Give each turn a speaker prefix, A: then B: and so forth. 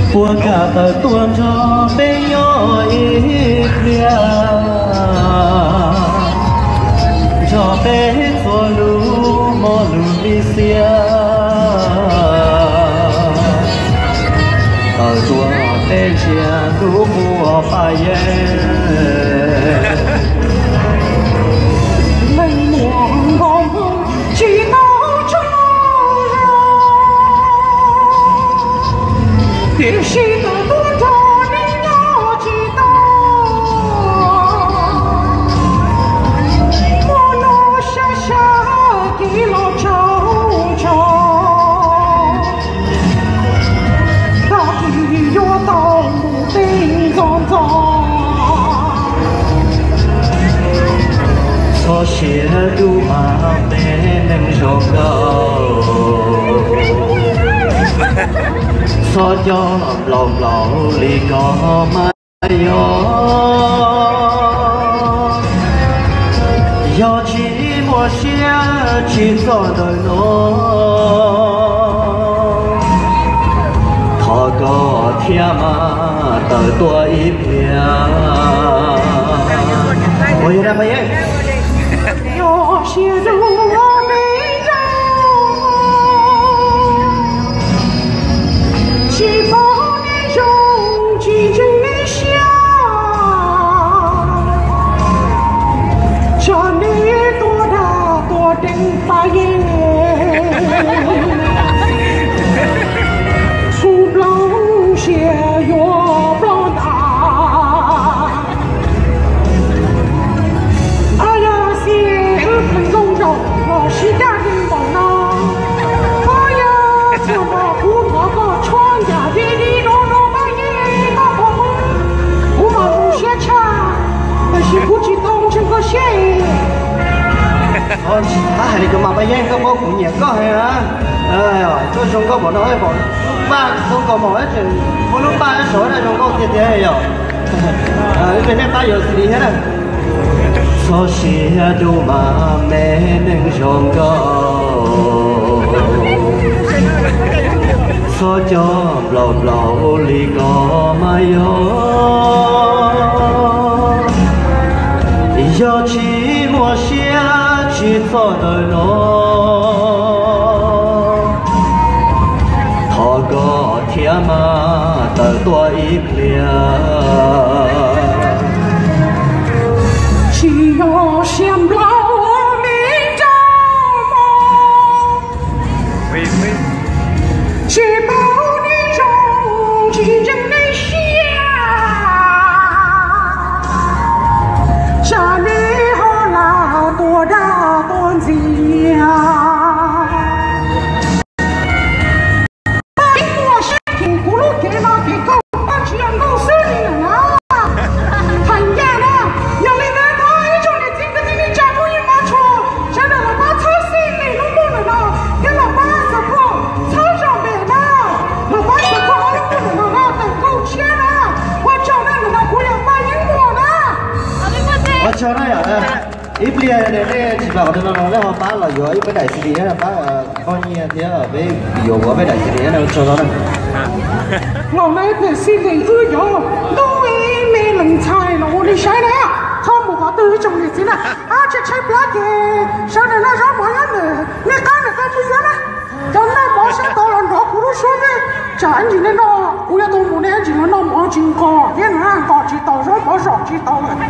A: của cả tờ tuôn cho bé nhỏ ít lia cho bé cho lú mò lú đi xia tờ tuôn bé chia lú mùa phải
B: mình muốn không chỉ也是个多少你要知道，我落下下给了瞅瞅，到底要到路顶上走，
A: 所写路嘛没能收够。so cho lòng lẩu lì có mai do chỉ mua xe chỉ cho đời nó thọ có thiên mà tờ tua ít bia ôi ra mày ấy
B: 有些路我没走。西方的勇气真想，这里多大多顶发言，出不了些越不了大，哎呀，先分钟着，我是家人忙啊，哎呀，怎么不那个穿？是不知道这个谁？
A: thôi他係你做乜嘢？個波管嘢個係啊！哎呀，都仲個波都係波，媽都個波一陣，我都巴一所咧，仲個啲嘢又，呢邊咧巴有事嘅啦。所寫都嘛沒能上高，所叫老老里個嘛有。要起我下去做的咯，他个天嘛得多一片，
B: 只要想不到我没着梦，只保你中真正的想。这里好啦，多大多子呀！哎，我是听咕噜给了给狗，把这样狗手里了啦。看见了，要你那他一种的这个这个家伙也没错，现在老把草心里弄不了了，给老把石头草上面了，老把石头弄不了了，等狗钱了，我叫那个那姑娘把赢我了。
A: 我cho nó à, ít bia để chỉ bảo nó nói họ bán là rồi với đại sứ là bán coi như thế là với nhiều quá với đại sứ là cho nó này.
B: 我那个是你都有，都没人猜了，我的谁呢？他没法对中的钱了，这才不要给，谁的那啥玩意呢？你干了干不远了，咱那马上到了，那咕噜说的，咱今天那不要到5年前了，那马上搞，别人搞知道，上马上知道了。